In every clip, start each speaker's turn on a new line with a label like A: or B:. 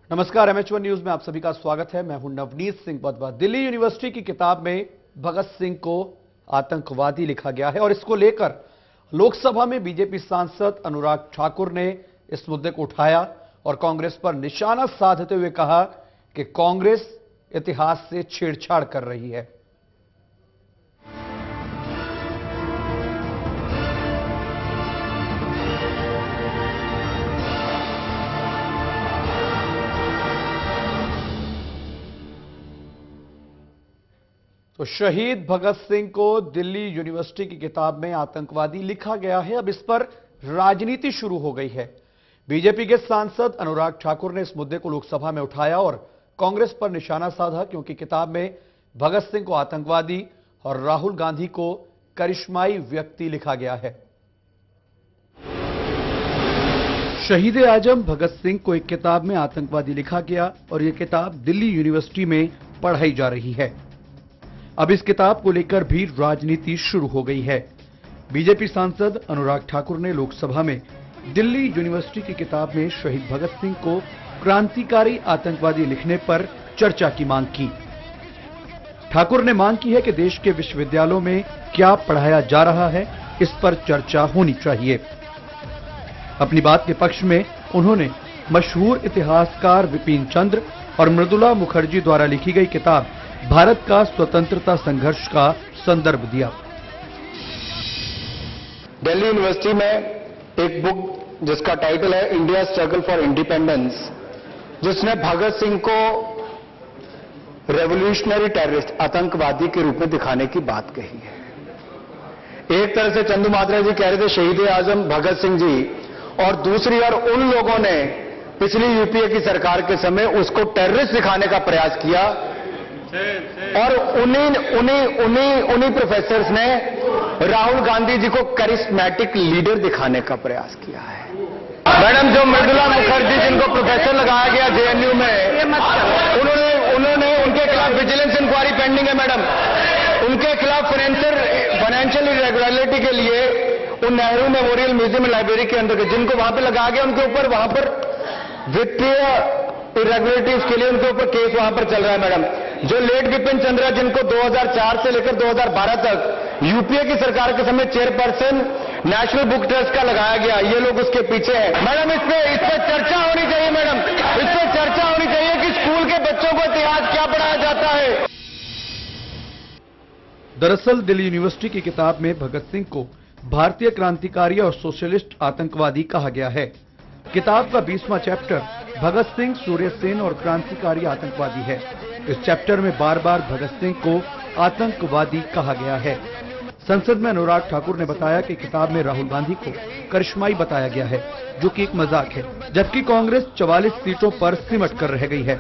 A: नमस्कार, MH1 news में आप सभी का स्वागत है। मैं हूं नवनीत सिंह बदवा। दिल्ली यूनिवर्सिटी की किताब में भगत सिंह को आतंकवादी लिखा गया है और इसको लेकर लोकसभा में बीजेपी सांसद अनुराग ठाकुर ने इस मुद्दे को उठाया और कांग्रेस पर निशाना साधते हुए कहा कि कांग्रेस इतिहास से छेड़छाड़ कर रही है। तो शहीद भगत सिंह को दिल्ली यूनिवर्सिटी की किताब में आतंकवादी लिखा गया है। अब इस पर राजनीति शुरू हो गई है। बीजेपी के सांसद अनुराग ठाकुर ने इस मुद्दे को लोकसभा में उठाया और कांग्रेस पर निशाना साधा, क्योंकि किताब में भगत सिंह को आतंकवादी और राहुल गांधी को करिश्माई व्यक्ति लिखा गया है। शहीद आजम भगत सिंह को एक किताब में आतंकवादी लिखा गया और यह किताब दिल्ली यूनिवर्सिटी में पढ़ाई जा रही है। अब इस किताब को लेकर भी राजनीति शुरू हो गई है। बीजेपी सांसद अनुराग ठाकुर ने लोकसभा में दिल्ली यूनिवर्सिटी की किताब में शहीद भगत सिंह को क्रांतिकारी आतंकवादी लिखने पर चर्चा की मांग की। ठाकुर ने मांग की है कि देश के विश्वविद्यालयों में क्या पढ़ाया जा रहा है, इस पर चर्चा होनी चाहिए। अपनी बात के पक्ष में उन्होंने मशहूर इतिहासकार विपिन चंद्र और मृदुला मुखर्जी द्वारा लिखी गई किताब भारत का स्वतंत्रता संघर्ष का संदर्भ दिया।
B: दिल्ली यूनिवर्सिटी में एक बुक जिसका टाइटल है इंडिया स्ट्रगल फॉर इंडिपेंडेंस, जिसने भगत सिंह को रेवोल्यूशनरी टेररिस्ट, आतंकवादी के रूप में दिखाने की बात कही है। एक तरह से चंदू मात्रा जी कह रहे थे शहीद आजम भगत सिंह जी, और दूसरी ओर उन लोगों ने पिछली यूपीए की सरकार के समय उसको टेररिस्ट दिखाने का प्रयास किया और उन्हीं प्रोफेसर्स ने राहुल गांधी जी को करिश्मेटिक लीडर दिखाने का प्रयास किया है। मैडम, जो मृदुला मुखर्जी जिनको प्रोफेसर लगाया गया जेएनयू में, उन्होंने उनके खिलाफ विजिलेंस इंक्वायरी पेंडिंग है। मैडम, उनके खिलाफ फाइनेंशियल इरेगुलरिटी के लिए उन नेहरू मेमोरियल म्यूजियम लाइब्रेरी के अंदर जिनको वहां पे लगाया गया, उनके ऊपर वहां पर वित्तीय इरेगुलरिटीज के लिए उनके ऊपर केस वहां पर चल रहा है। मैडम, जो लेट विपिन चंद्रा जिनको 2004 से लेकर 2012 तक यूपीए की सरकार के समय चेयरपर्सन नेशनल बुक ट्रस्ट का लगाया गया, ये लोग उसके पीछे हैं। मैडम, इस पे चर्चा होनी चाहिए। मैडम, इस पे चर्चा होनी चाहिए कि स्कूल के बच्चों को इतिहास क्या पढ़ाया जाता है।
A: दरअसल दिल्ली यूनिवर्सिटी की किताब में भगत सिंह को भारतीय क्रांतिकारी और सोशलिस्ट आतंकवादी कहा गया है। किताब का 20वां चैप्टर भगत सिंह, सूर्य सेन और क्रांतिकारी आतंकवादी है। इस चैप्टर में बार बार भगत सिंह को आतंकवादी कहा गया है। संसद में अनुराग ठाकुर ने बताया कि किताब में राहुल गांधी को करिश्माई बताया गया है, जो कि एक मजाक है, जबकि कांग्रेस 44 सीटों पर सिमट कर रह गई है।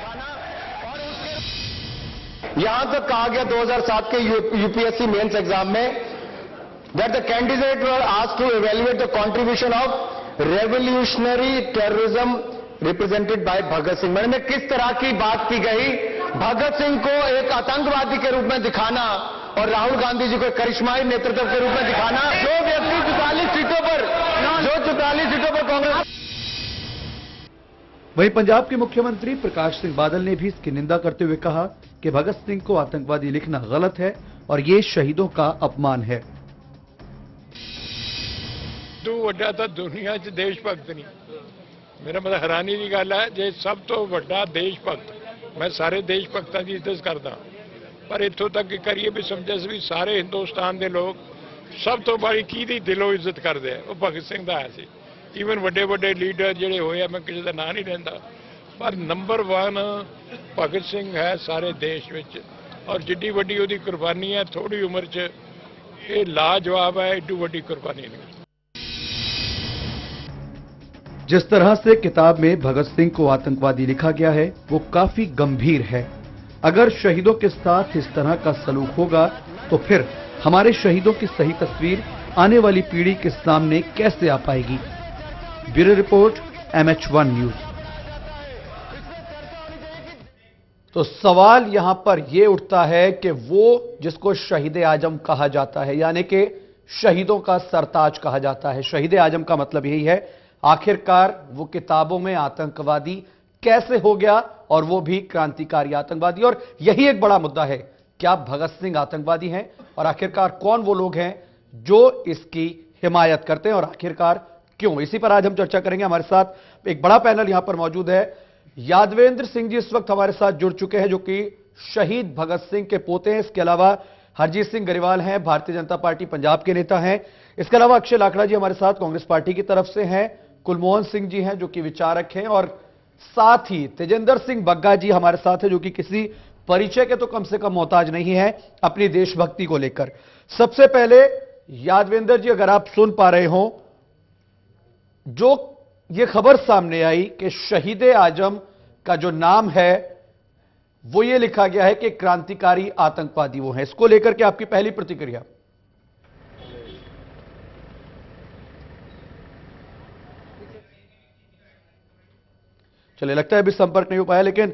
B: यहां तक कहा गया 2007 के यूपीएससी मेंस एग्जाम में that the candidate were asked to evaluate the contribution of revolutionary terrorism represented by Bhagat Singh. मैंने किस तरह की बात की गई, भगत सिंह को एक आतंकवादी के रूप में दिखाना और राहुल गांधी जी को करिश्माई नेतृत्व के रूप में दिखाना। जो व्यक्ति 44 सीटों पर कांग्रेस।
A: वहीं पंजाब के मुख्यमंत्री प्रकाश सिंह बादल ने भी इसकी निंदा करते हुए कहा कि भगत सिंह को आतंकवादी लिखना गलत है और ये शहीदों का अपमान है।
C: ਵੱਡਾ ਤਾਂ ਦੁਨੀਆ 'ਚ ਦੇਸ਼ ਭਗਤ ਨਹੀਂ। ਮੇਰਾ ਮਤਲਬ ਹੈਰਾਨੀ ਦੀ ਗੱਲ ਹੈ ਜੇ ਸਭ ਤੋਂ ਵੱਡਾ ਦੇਸ਼ ਭਗਤ, ਮੈਂ ਸਾਰੇ ਦੇਸ਼ ਭਗਤਾਂ ਦੀ ਇੱਜ਼ਤ ਕਰਦਾ, ਪਰ ਇੱਥੋਂ ਤੱਕ ਕਰੀਏ ਵੀ ਸਮਝਿਆ ਸੀ ਵੀ ਸਾਰੇ ਹਿੰਦੁਸਤਾਨ ਦੇ ਲੋਕ ਸਭ ਤੋਂ ਬੜੀ ਕਿਹਦੀ ਦਿਲੋਂ ਇੱਜ਼ਤ ਕਰਦੇ ਆ, ਉਹ ਭਗਤ ਸਿੰਘ ਦਾ ਹੈ ਸੀ। ਈਵਨ ਵੱਡੇ ਵੱਡੇ ਲੀਡਰ ਜਿਹੜੇ ਹੋਏ ਆ, ਮੈਂ ਕਿਸੇ ਦਾ ਨਾਂ ਨਹੀਂ ਲੈਂਦਾ, ਪਰ ਨੰਬਰ 1 ਭਗਤ ਸਿੰਘ ਹੈ ਸਾਰੇ ਦੇਸ਼ ਵਿੱਚ। ਔਰ ਜਿੱਡੀ ਵੱਡੀ ਉਹਦੀ ਕੁਰਬਾਨੀ ਹੈ ਥੋੜੀ ਉਮਰ 'ਚ, ਇਹ ਲਾਜਵਾਬ ਹੈ, ਏਡੀ ਵੱਡੀ ਕੁਰਬਾਨੀ ਨਹੀਂ।
A: जिस तरह से किताब में भगत सिंह को आतंकवादी लिखा गया है वो काफी गंभीर है। अगर शहीदों के साथ इस तरह का सलूक होगा तो फिर हमारे शहीदों की सही तस्वीर आने वाली पीढ़ी के सामने कैसे आ पाएगी। Bureau report, MH1 news. तो सवाल यहां पर यह उठता है कि वो जिसको शहीद आजम कहा जाता है, यानी कि शहीदों का सरताज कहा जाता है, शहीद आजम का मतलब यही है, आखिरकार वो किताबों में आतंकवादी कैसे हो गया, और वो भी क्रांतिकारी आतंकवादी। और यही एक बड़ा मुद्दा है, क्या भगत सिंह आतंकवादी हैं, और आखिरकार कौन वो लोग हैं जो इसकी हिमायत करते हैं, और आखिरकार क्यों। इसी पर आज हम चर्चा करेंगे। हमारे साथ एक बड़ा पैनल यहां पर मौजूद है। यादवेंद्र सिंह जी इस वक्त हमारे साथ जुड़ चुके हैं, जो कि शहीद भगत सिंह के पोते हैं। इसके अलावा हरजीत सिंह ग्रेवाल हैं, भारतीय जनता पार्टी पंजाब के नेता हैं। इसके अलावा अक्षय लाखड़ा जी हमारे साथ कांग्रेस पार्टी की तरफ से हैं। कुलमोहन सिंह जी हैं जो कि विचारक हैं, और साथ ही तेजेंद्र सिंह बग्गा जी हमारे साथ हैं, जो कि किसी परिचय के तो कम से कम मोहताज नहीं है अपनी देशभक्ति को लेकर। सबसे पहले यादवेंद्र जी, अगर आप सुन पा रहे हो, जो ये खबर सामने आई कि शहीद आजम का जो नाम है वो ये लिखा गया है कि क्रांतिकारी आतंकवादी वो हैं, इसको लेकर के आपकी पहली प्रतिक्रिया। चलिए, लगता है अभी संपर्क नहीं हो पाया, लेकिन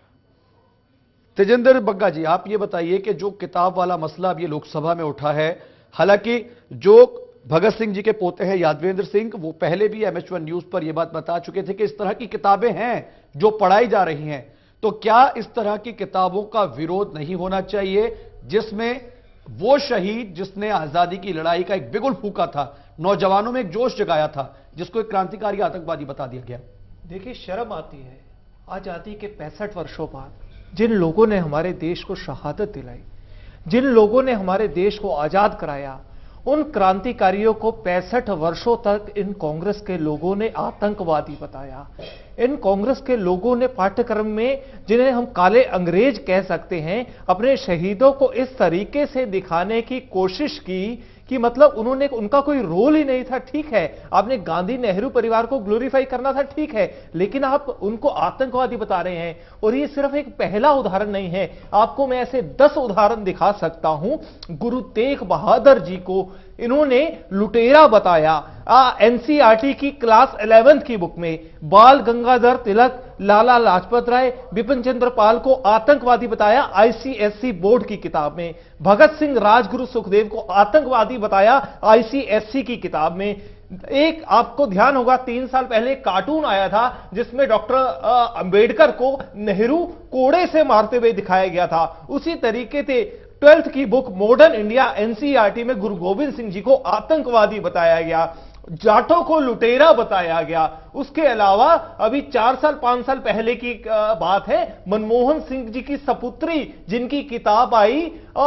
A: तेजेंद्र बग्गा जी आप ये बताइए कि जो किताब वाला मसला अब ये लोकसभा में उठा है, हालांकि जो भगत सिंह जी के पोते हैं यादवेंद्र सिंह, वो पहले भी MH1 न्यूज पर यह बात बता चुके थे कि इस तरह की किताबें हैं जो पढ़ाई जा रही हैं, तो क्या इस तरह की किताबों का विरोध नहीं होना चाहिए जिसमें वो शहीद जिसने आजादी की लड़ाई का एक बिगुल फूका था, नौजवानों में एक जोश जगाया था, जिसको एक क्रांतिकारी आतंकवादी बता दिया गया।
D: देखिए, शर्म आती है आजादी के 65 वर्षों बाद जिन लोगों ने हमारे देश को शहादत दिलाई, जिन लोगों ने हमारे देश को आजाद कराया, उन क्रांतिकारियों को 65 वर्षों तक इन कांग्रेस के लोगों ने आतंकवादी बताया। इन कांग्रेस के लोगों ने पाठ्यक्रम में, जिन्हें हम काले अंग्रेज कह सकते हैं, अपने शहीदों को इस तरीके से दिखाने की कोशिश की कि मतलब उन्होंने, उनका कोई रोल ही नहीं था। ठीक है, आपने गांधी नेहरू परिवार को ग्लोरीफाई करना था, ठीक है, लेकिन आप उनको आतंकवादी बता रहे हैं। और ये सिर्फ एक पहला उदाहरण नहीं है, आपको मैं ऐसे 10 उदाहरण दिखा सकता हूं। गुरु तेग बहादुर जी को इन्होंने लुटेरा बताया। NCERT की क्लास 11 की बुक में बाल गंगाधर तिलक, लाला लाजपत राय, बिपिन चंद्र पाल को आतंकवादी बताया। ICSE बोर्ड की किताब में भगत सिंह, राजगुरु सुखदेव को आतंकवादी बताया ICSE की किताब में। एक आपको ध्यान होगा, 3 साल पहले कार्टून आया था जिसमें डॉक्टर अंबेडकर को नेहरू कोड़े से मारते हुए दिखाया गया था। उसी तरीके से 12th की बुक मॉडर्न इंडिया NCERT में गुरु गोविंद सिंह जी को आतंकवादी बताया गया, जाटों को लुटेरा बताया गया। उसके अलावा अभी 4 साल 5 साल पहले की बात है, मनमोहन सिंह जी की सपुत्री जिनकी किताब आई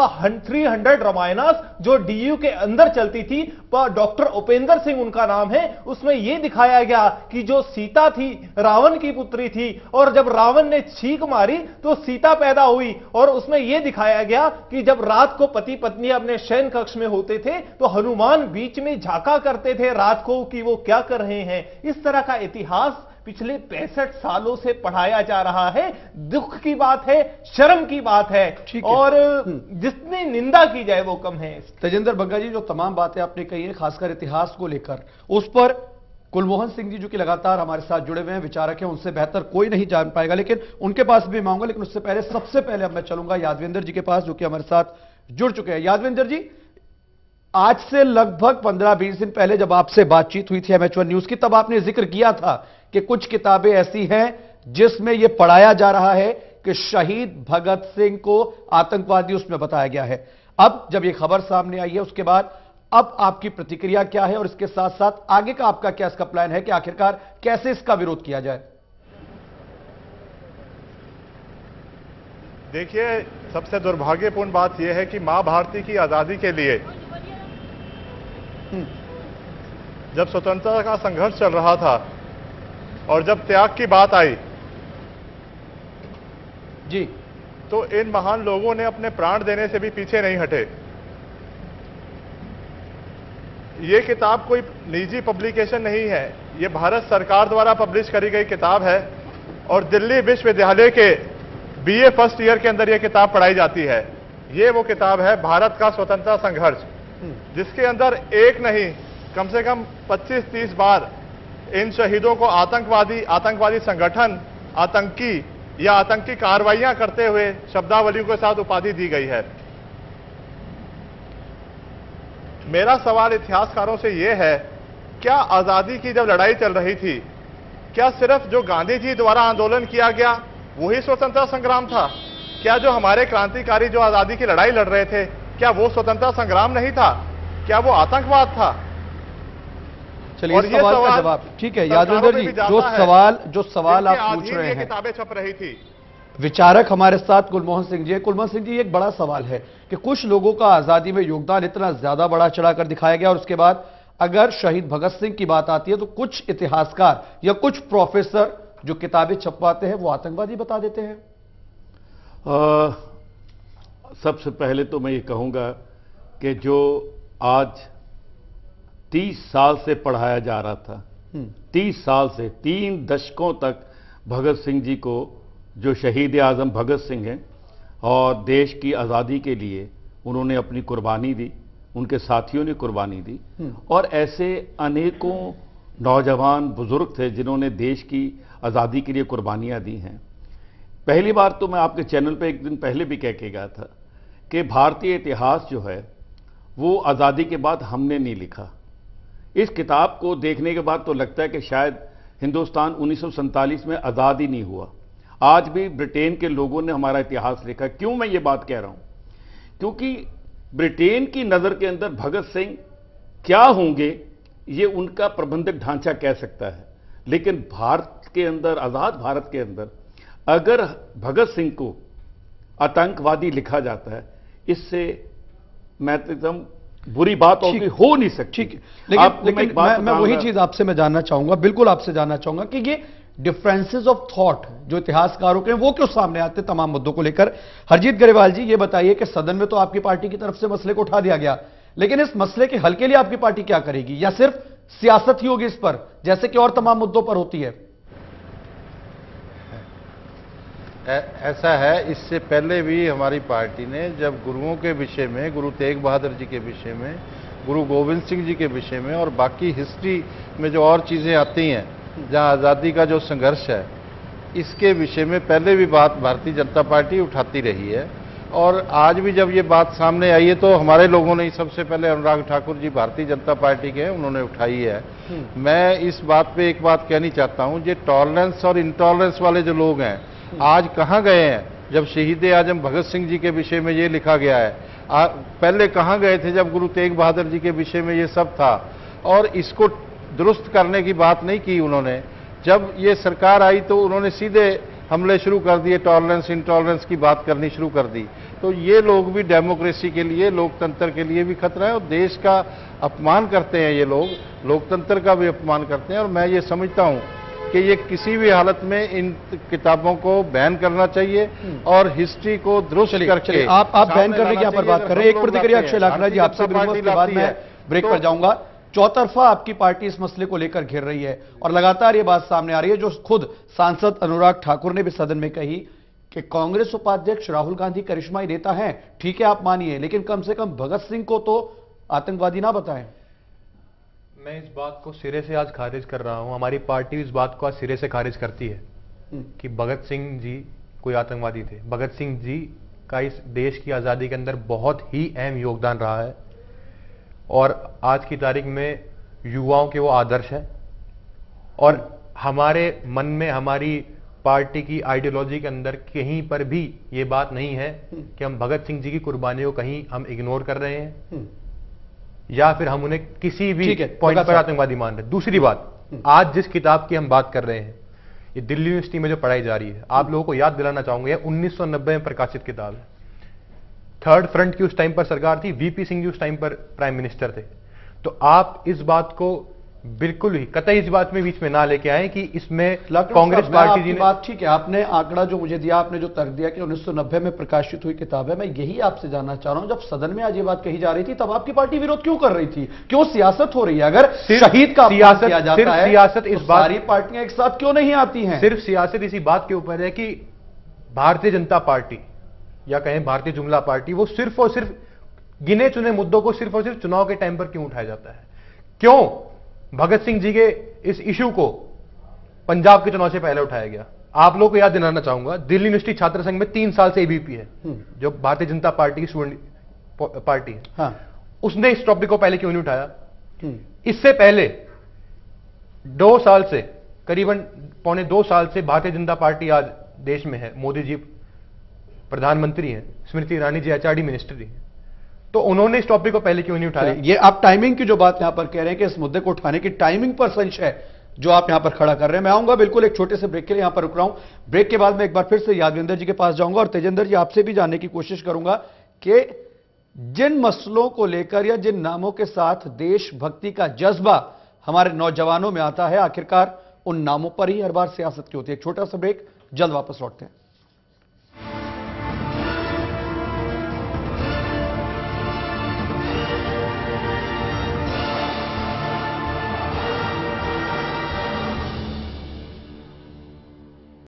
D: 300 रामायणास, जो DU के अंदर चलती थी, डॉक्टर उपेंद्र सिंह उनका नाम है, उसमें यह दिखाया गया कि जो सीता थी रावण की पुत्री थी, और जब रावण ने छींक मारी तो सीता पैदा हुई। और उसमें यह दिखाया गया कि जब रात को पति पत्नी अपने शयन कक्ष में होते थे तो हनुमान बीच में झांका करते थे रात को कि वो क्या कर रहे हैं। इस तरह का इतिहास पिछले 65 सालों से पढ़ाया जा रहा है। दुख की बात है, शर्म की बात है, और जितनी निंदा की जाए वो कम है।
A: तेजेंद्र बग्गा जी, जो तमाम बातें आपने कही है खासकर इतिहास को लेकर, उस पर कुलमोहन सिंह जी जो कि लगातार हमारे साथ जुड़े हुए हैं, विचारक हैं, उनसे बेहतर कोई नहीं जान पाएगा, लेकिन उनके पास भी मांगूंगा। लेकिन उससे पहले, सबसे पहले अब मैं चलूंगा यादवेंद्र जी के पास, जो कि हमारे साथ जुड़ चुके हैं। यादवेंद्र जी, आज से लगभग 15-20 दिन पहले जब आपसे बातचीत हुई थी MH1 न्यूज की, तब आपने जिक्र किया था कि कुछ किताबें ऐसी हैं जिसमें यह पढ़ाया जा रहा है कि शहीद भगत सिंह को आतंकवादी उसमें बताया गया है। अब जब यह खबर सामने आई है, उसके बाद अब आपकी प्रतिक्रिया क्या है, और इसके साथ साथ आगे का आपका क्या इसका प्लान है कि आखिरकार कैसे इसका विरोध किया जाए?
E: देखिए, सबसे दुर्भाग्यपूर्ण बात यह है कि मां भारती की आजादी के लिए जब स्वतंत्रता का संघर्ष चल रहा था और जब त्याग की बात आई
A: जी,
E: तो इन महान लोगों ने अपने प्राण देने से भी पीछे नहीं हटे। ये किताब कोई निजी पब्लिकेशन नहीं है, ये भारत सरकार द्वारा पब्लिश करी गई किताब है, और दिल्ली विश्वविद्यालय के BA फर्स्ट ईयर के अंदर यह किताब पढ़ाई जाती है। ये वो किताब है, भारत का स्वतंत्रता संघर्ष, जिसके अंदर एक नहीं, कम से कम 25-30 बार इन शहीदों को आतंकवादी संगठन, आतंकी या आतंकी कार्रवाइयां करते हुए शब्दावलियों के साथ उपाधि दी गई है। मेरा सवाल इतिहासकारों से यह है, क्या आजादी की जब लड़ाई चल रही थी क्या सिर्फ जो गांधी जी द्वारा आंदोलन किया गया वही स्वतंत्रता संग्राम था? क्या जो हमारे क्रांतिकारी जो आजादी की लड़ाई लड़ रहे थे, क्या वो स्वतंत्रता संग्राम नहीं था? क्या वो आतंकवाद था?
A: चलिए, इस सवाल का जवाब ठीक है यादवेंद्र जी, जो सवाल आप पूछ रहे हैं,
E: किताबें छप रही थी।
A: विचारक हमारे साथ कुलमोहन सिंह जी है। कुलमोहन सिंह जी, एक बड़ा सवाल है कि कुछ लोगों का आजादी में योगदान इतना ज्यादा बड़ा चढ़ाकर दिखाया गया और उसके बाद अगर शहीद भगत सिंह की बात आती है तो कुछ इतिहासकार या कुछ प्रोफेसर जो किताबें छपवाते हैं वो आतंकवादी बता देते हैं।
F: सबसे पहले तो मैं ये कहूंगा कि जो आज 30 साल से पढ़ाया जा रहा था, 30 साल से 3 दशकों तक भगत सिंह जी को, जो शहीद आजम भगत सिंह हैं और देश की आज़ादी के लिए उन्होंने अपनी कुर्बानी दी, उनके साथियों ने कुर्बानी दी, और ऐसे अनेकों नौजवान बुजुर्ग थे जिन्होंने देश की आज़ादी के लिए कुर्बानियां दी हैं। पहली बार तो मैं आपके चैनल पे एक दिन पहले भी कह के गया था कि भारतीय इतिहास जो है वो आज़ादी के बाद हमने नहीं लिखा। इस किताब को देखने के बाद तो लगता है कि शायद हिंदुस्तान 1947 में आज़ाद ही नहीं हुआ। आज भी ब्रिटेन के लोगों ने हमारा इतिहास लिखा। क्यों मैं ये बात कह रहा हूं? क्योंकि ब्रिटेन की नज़र के अंदर भगत सिंह क्या होंगे ये उनका प्रबंधक ढांचा कह सकता है, लेकिन भारत के अंदर, आज़ाद भारत के अंदर अगर भगत सिंह को आतंकवादी लिखा जाता है, इससे मैं एकदम बुरी बात और हो नहीं सकती।
A: ठीक, लेकिन मैं वही चीज आपसे मैं जानना चाहूंगा, बिल्कुल आपसे जानना चाहूंगा कि ये डिफरेंसेस ऑफ थॉट जो इतिहासकारों के वो क्यों सामने आते तमाम मुद्दों को लेकर। हरजीत ग्रेवाल जी, ये बताइए कि सदन में तो आपकी पार्टी की तरफ से मसले को उठा दिया गया, लेकिन इस मसले के हल के लिए आपकी पार्टी क्या करेगी, या सिर्फ सियासत ही होगी इस पर, जैसे कि और तमाम मुद्दों पर होती है?
G: ऐसा है, इससे पहले भी हमारी पार्टी ने जब गुरुओं के विषय में, गुरु तेग बहादुर जी के विषय में, गुरु गोविंद सिंह जी के विषय में और बाकी हिस्ट्री में जो और चीज़ें आती हैं जहां आज़ादी का जो संघर्ष है, इसके विषय में पहले भी बात भारतीय जनता पार्टी उठाती रही है। और आज भी जब ये बात सामने आई है तो हमारे लोगों ने, सबसे पहले अनुराग ठाकुर जी भारतीय जनता पार्टी के हैं, उन्होंने उठाई है। मैं इस बात पे एक बात कहनी चाहता हूँ, ये टॉलरेंस और इंटॉलरेंस वाले जो लोग हैं आज कहाँ गए हैं? जब शहीद आजम भगत सिंह जी के विषय में ये लिखा गया है, पहले कहाँ गए थे जब गुरु तेग बहादुर जी के विषय में ये सब था? और इसको दुरुस्त करने की बात नहीं की उन्होंने। जब ये सरकार आई तो उन्होंने सीधे हमले शुरू कर दिए, टॉलरेंस इंटॉलरेंस की बात करनी शुरू कर दी। तो ये लोग भी डेमोक्रेसी के लिए, लोकतंत्र के लिए भी खतरा है और देश का अपमान करते हैं। ये लोग लोकतंत्र का भी अपमान करते हैं और मैं ये समझता हूँ कि ये किसी भी हालत में इन किताबों को बैन करना चाहिए और हिस्ट्री को दुरुस्त करके
A: आप बैन करने की यहाँ पर बात कर रहे हैं। एक प्रतिक्रिया अक्षय लाखड़ा जी आपसे के बाद मैं ब्रेक पर जाऊंगा। चौतरफा आपकी पार्टी इस मसले को लेकर घिर रही है और लगातार ये बात सामने आ रही है जो खुद सांसद अनुराग ठाकुर ने भी सदन में कही कि कांग्रेस उपाध्यक्ष राहुल गांधी करिश्माई नेता हैं, ठीक है आप मानिए, लेकिन कम से कम भगत सिंह को तो आतंकवादी ना बताएं।
H: मैं इस बात को सिरे से आज खारिज कर रहा हूं। हमारी पार्टी इस बात को आज सिरे से खारिज करती है कि भगत सिंह जी कोई आतंकवादी थे। भगत सिंह जी का इस देश की आज़ादी के अंदर बहुत ही अहम योगदान रहा है और आज की तारीख में युवाओं के वो आदर्श है। और हमारे मन में, हमारी पार्टी की आइडियोलॉजी के अंदर कहीं पर भी ये बात नहीं है कि हम भगत सिंह जी की कुर्बानी को कहीं हम इग्नोर कर रहे हैं या फिर हम उन्हें किसी भी पॉइंट पर आतंकवादी मान रहे हैं। दूसरी बात, आज जिस किताब की हम बात कर रहे हैं, ये दिल्ली यूनिवर्सिटी में जो पढ़ाई जा रही है, आप लोगों को याद दिलाना चाहूंगा, 1990 में प्रकाशित किताब है। थर्ड फ्रंट की उस टाइम पर सरकार थी, वीपी सिंह जी उस टाइम पर प्राइम मिनिस्टर थे। तो आप इस बात को बिल्कुल ही कतई इस बात में बीच में ना लेके आए कि इसमें कांग्रेस पार्टी जी ने
A: बात, ठीक है, आपने आंकड़ा जो मुझे दिया, आपने जो तर्क दिया कि 1990 में प्रकाशित हुई किताब है, मैं यही आपसे जानना चाह रहा हूं, जब सदन में आज ये बात कही जा रही थी तब आपकी पार्टी विरोध क्यों कर रही थी? क्यों सियासत हो रही है? अगर शहीद का
H: सियासत
A: किया जाता है,
H: सियासत इस बात,
A: सारी पार्टियां एक साथ क्यों नहीं आती हैं?
H: सिर्फ सियासत इसी बात के ऊपर है कि भारतीय जनता पार्टी या कहें भारतीय जुमला पार्टी, वो सिर्फ और सिर्फ गिने चुने मुद्दों को सिर्फ और सिर्फ चुनाव के टाइम पर क्यों उठाया जाता है? क्यों भगत सिंह जी के इस इशू को पंजाब के चुनाव से पहले उठाया गया? आप लोगों को याद दिलाना चाहूंगा, दिल्ली यूनिवर्सिटी छात्र संघ में 3 साल से एबीपी है, जो भारतीय जनता पार्टी की स्टूडेंट पार्टी है। हाँ। उसने इस टॉपिक को पहले क्यों नहीं उठाया? इससे पहले 2 साल से करीबन 1.25 साल से भारतीय जनता पार्टी आज देश में है, मोदी जी प्रधानमंत्री हैं, स्मृति ईरानी जी एचआरडी मिनिस्टर हैं, तो उन्होंने इस टॉपिक को पहले क्यों नहीं उठाया?
A: ये आप टाइमिंग की जो बात यहां पर कह रहे हैं कि इस मुद्दे को उठाने की टाइमिंग पर संशय है जो आप यहां पर खड़ा कर रहे हैं। मैं आऊंगा बिल्कुल एक छोटे से ब्रेक के लिए, यहां पर रुक रहा हूं। ब्रेक के बाद मैं एक बार फिर से यादविंदर जी के पास जाऊंगा और तेजेंद्र जी आपसे भी जानने की कोशिश करूंगा कि जिन मसलों को लेकर या जिन नामों के साथ देशभक्ति का जज्बा हमारे नौजवानों में आता है, आखिरकार उन नामों पर ही हर बार सियासत की होती है। एक छोटा सा ब्रेक, जल्द वापस लौटते हैं।